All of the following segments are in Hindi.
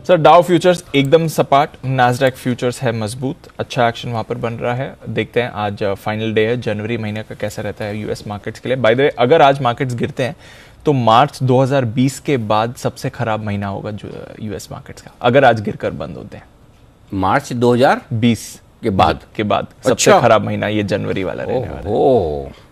सर डाउ फ्यूचर्स एकदम सपाट, नैस्डैक फ्यूचर्स है मजबूत, अच्छा एक्शन वहां पर बन रहा है। देखते हैं आज फाइनल डे है जनवरी महीने का, कैसा रहता है यूएस मार्केट्स के लिए। बाय द वे, अगर आज मार्केट्स गिरते हैं तो मार्च 2020 के बाद सबसे खराब महीना होगा जो यूएस मार्केट्स का, अगर आज गिरकर बंद होते हैं। मार्च 2020 के बाद सबसे खराब महीना ये जनवरी वाला रहने वाला है।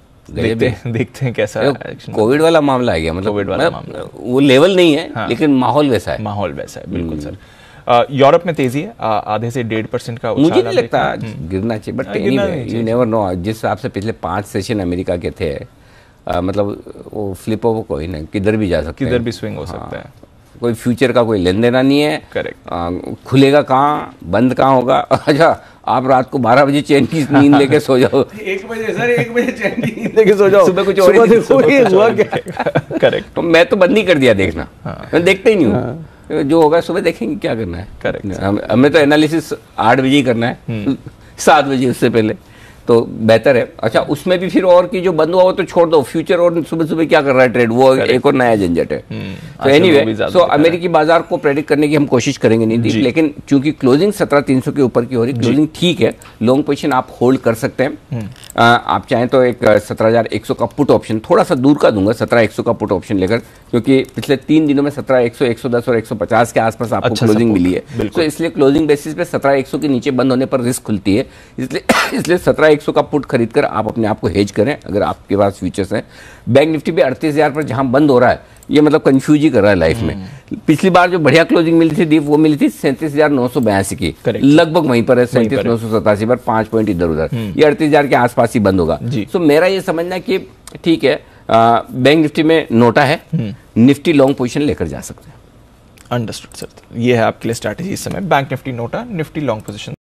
देखते हैं कैसा कोविड वाला मामला आ गया, मतलब कोविड वाला मामला वो लेवल नहीं है। हाँ। लेकिन माहौल वैसा है, बिल्कुल सर। यूरोप में तेजी है, आधे से 1.5% का उछाल। मुझे नहीं लगता गिरना चाहिए, but anyway you never know. जिस हिसाब से पिछले 5 सेशन अमेरिका के थे, मतलब वो फ्लिप ओवर कोई नहीं, किधर भी जा सकते हैं, किधर भी स्विंग हो सकता है। कोई फ्यूचर का कोई लेन देना नहीं है। करेक्ट। खुलेगा कहाँ, बंद कहाँ होगा। अच्छा, आप रात को 12 बजे चैन की नींद लेके सो जाओ। 1 बजे सर, 1 बजे चैन की नींद लेके सो जाओ, सुबह कुछ और हुआ क्या। करेक्ट। तो मैं तो बंद ही कर दिया देखना। मैं देखता ही नहीं हूँ। जो होगा सुबह देखेंगे, क्या करना है। करेक्ट। हमें तो एनालिसिस 8 बजे ही करना है, 7 बजे उससे पहले तो बेहतर है। अच्छा, उसमें भी फिर और की जो बंद हुआ वो तो छोड़ दो, फ्यूचर और सुबह सुबह क्या कर रहा है ट्रेड, वो एक और नया झंझट है। तो एनीवे, सो अमेरिकी बाजार को प्रेडिक्ट करने की हम कोशिश करेंगे नहीं, लेकिन चूंकि क्लोजिंग 17,300 के ऊपर की हो रही, क्लोजिंग ठीक है, लॉन्ग पोजीशन आप होल्ड कर सकते हैं। आप चाहें तो एक 17,100 का पुट ऑप्शन थोड़ा सा दूर का दूंगा, 17,100 का पुट ऑप्शन लेकर, क्योंकि पिछले 3 दिनों में 17,100, 110 और 150 के आसपास आपको क्लोजिंग मिली है। तो इसलिए क्लोजिंग बेसिस पे 17,100 के नीचे बंद होने पर रिस्क खुलती है। इसलिए 17,100 का पुट खरीदकर आप अपने आप को हेज करें अगर आपके पास फ्यूचर्स हैं। बैंक निफ्टी पे 38,000 पर जहां बंद हो रहा है, ये मतलब कंफ्यूज ही कर रहा है लाइफ में। पिछली बार जो बढ़िया क्लोजिंग मिली थी दीप, वो मिली थी 37,982 की, लगभग वहीं पर है 37,987 पर 5 पॉइंट इधर उधर। ये 38,000 के आसपास ही बंद होगा। तो मेरा ये समझना कि ठीक है, बैंक निफ्टी में नोटा है, निफ्टी लॉन्ग पोजिशन लेकर जा सकते हैं। अंडरस्टूड सर, ये है आपके लिए स्ट्रैटेजी इस समय, बैंक निफ्टी नोटा, निफ्टी लॉन्ग पोजिशन।